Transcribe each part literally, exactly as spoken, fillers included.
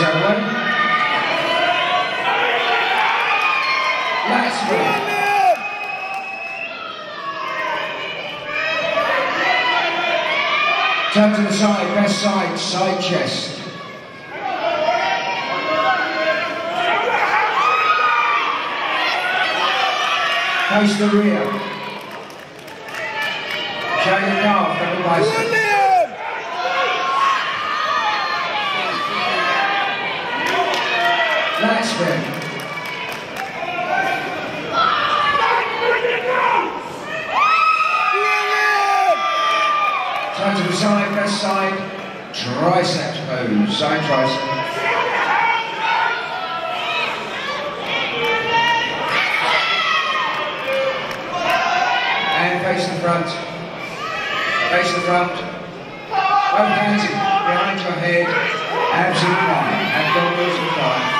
that one. That's good. Turn to the side, best side, side chest. Face the rear. Show your calf, double bicep. Lat spin. Turn to the side, best side, triceps pose, side tricep. And face the front, face the front, both hands behind your head, abs in line, abdominals in line.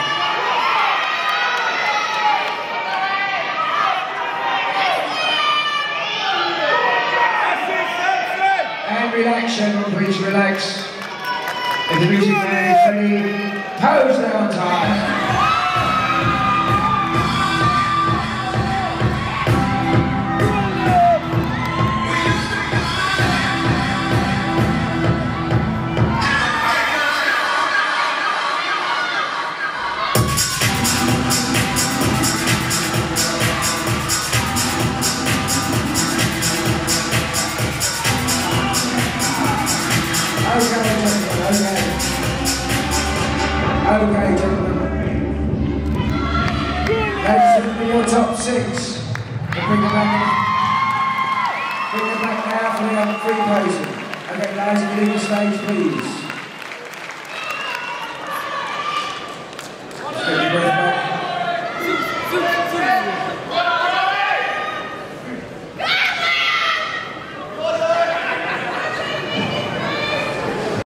And relax, everyone, please relax. If the music man is ready, pose down time. Okay, gentlemen, okay. Okay, gentlemen. Ladies and your top six. We'll bring it back in. Bring it back now for the other three poses. Okay, guys, leave the stage, please.